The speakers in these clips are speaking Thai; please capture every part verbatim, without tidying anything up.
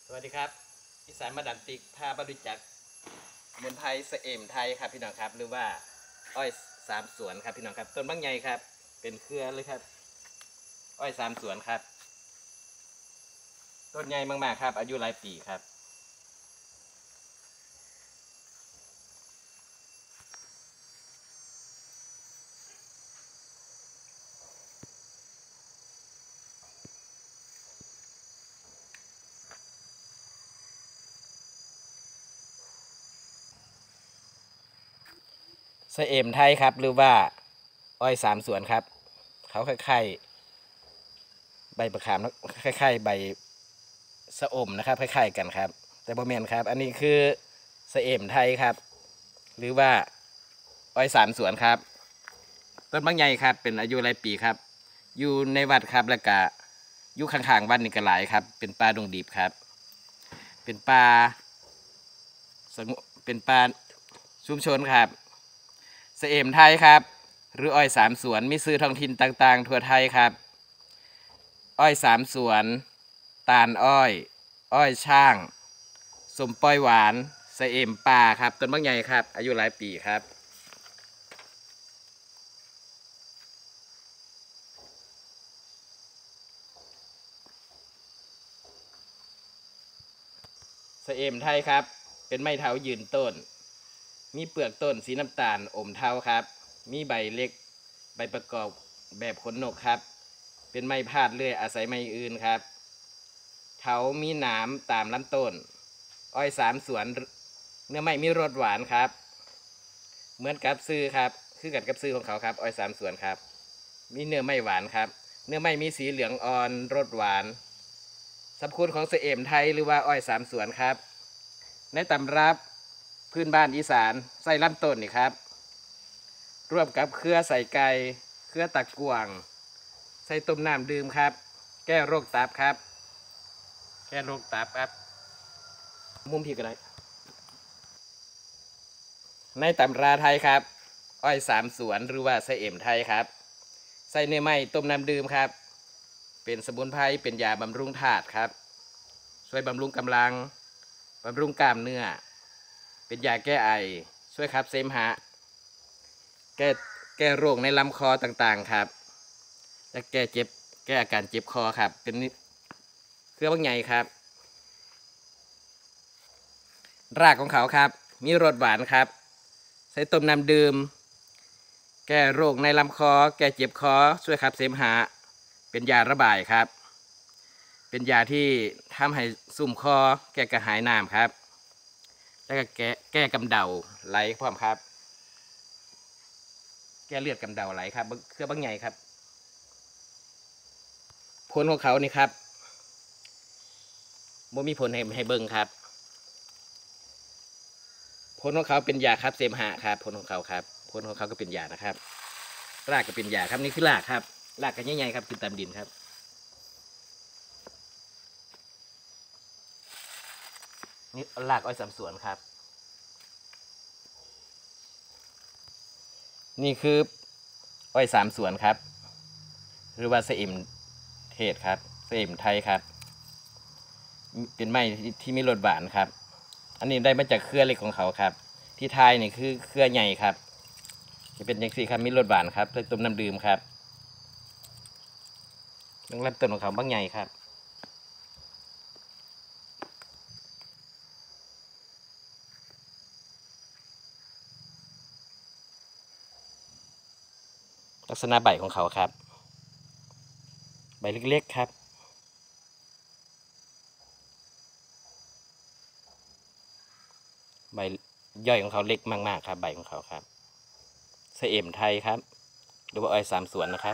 สวัสดีครับอีสานมาดันติกพาบริจักสมุนไพรสเอมไทยครับพี่น้องครับหรือว่าอ้อยสามสวนครับพี่น้องครับต้นบางใหญ่ครับเป็นเครือเลยครับอ้อยสามสวนครับต้นใหญ่มากๆครับอายุหลายปีครับสเอมไทยครับหรือว่าอ้อยสามสวนครับเขาคล้ายๆใบประขามคล้ายๆใบสะอมนะครับคล้ายๆกันครับแต่บ่แม่นครับอันนี้คือสเอมไทยครับหรือว่าอ้อยสามสวนครับต้นบางใหญ่ครับเป็นอายุหลายปีครับอยู่ในวัดครับแล้วก็อยู่ข้างๆวัดนี่ก็หลายครับเป็นป่าดงดิบครับเป็นป่าสงเป็นป่าชุมชนครับสเอมไทยครับหรืออ้อยสามสวนมีซื้อท้องถิ่นต่างๆทั่วไทยครับอ้อยสามสวนตาลอ้อยอ้อยช่างสมปอยหวานสเอมป่าครับต้นบางใหญ่ครับอายุหลายปีครับสเอมไทยครับเป็นไม้เถายืนต้นมีเปลือกต้นสีน้ำตาลอมเทาครับมีใบเล็กใบประกอบแบบขนนกครับเป็นไม้พาดเลื่อยอาศัยไม้อื่นครับเถามีหนามตามลำต้นอ้อยสามสวนเนื้อไม้มีรสหวานครับเหมือนกับซื้อครับคือกันกับซื้อของเขาครับอ้อยสามสวนครับมีเนื้อไม้หวานครับเนื้อไม้มีสีเหลืองอ่อนรสหวานสรรพคุณของสเอมไทยหรือว่าอ้อยสามสวนครับในตำรับพื้นบ้านอีสานใส่ลำต้นนี่ครับร่วมกับเครือใส่ไก่เครือตะกวางใส่ต้มน้ำดื่มครับแก้โรคตับครับแก้โรคตับครับมุมพี่ก็ได้ในตำราไทยครับอ้อยสามสวนหรือว่าไสเอ็มไทยครับใส่เนื้อไม้ต้มน้ำดื่มครับเป็นสมุนไพรเป็นยาบำรุงธาตุครับช่วยบำรุงกำลังบำรุงกล้ามเนื้อเป็นยาแก้ไอช่วยขับเสมหะแก้แก้โรคในลำคอต่างๆครับและแก้เจ็บแก้อาการเจ็บคอครับเป็นเครือบางใหญ่ครับรากของเขาครับมีรสหวานครับใส่ต้มน้ำดื่มแก้โรคในลำคอแก้เจ็บคอช่วยขับเสมหะเป็นยาระบายครับเป็นยาที่ทำให้สุ่มคอแก้กระหายน้ำครับแล้วก็แก้แก้กำเดาไหลพร้อมครับแก้เลือดกำเดาไหลครับเครือบางใหญ่ครับผลของเขานี่ครับบ่มีผลให้ให้เบิ่งครับผลของเขาเป็นยาครับเสมหะครับผลของเขาครับผลของเขาก็เป็นยานะครับรากก็เป็นยาครับนี่คือรากครับรากกันใหญ่ๆครับคือตามดินครับนี่รากอ้อยสามสวนครับนี่คืออ้อยสามสวนครับหรือว่าสเอมเทศครับสเอมไทยครับเป็นไม้ที่มีรสหวานครับอันนี้ได้มาจากเครือเล็กของเขาครับที่ไทยนี่คือเครือใหญ่ครับจะเป็นอย่างสี่ครับมีรสหวานครับใส่ต้มน้ำดื่มครับเรื่องลำต้นของเขาบางใหญ่ครับลักษณะใบของเขาครับใบเล็กๆครับใบย่อยของเขาเล็กมากๆครับใบของเขาครับสเอมไทยครับหรือว่าอ้อยสามสวนนะครับ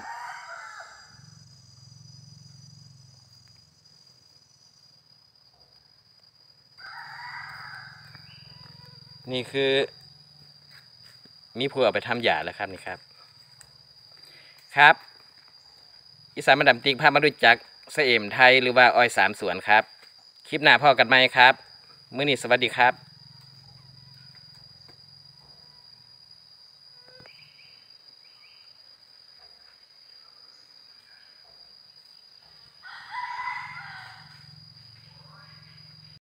นี่คือมีผู้เอาไปทำยาแล้วครับนี่ครับครับอีสานมาดามติ๊กพามาดูจักสเอมไทยหรือว่าอ้อยสามสวนครับคลิปหน้าพ่อกันไหมครับมื้อนี้สวัสดีครับ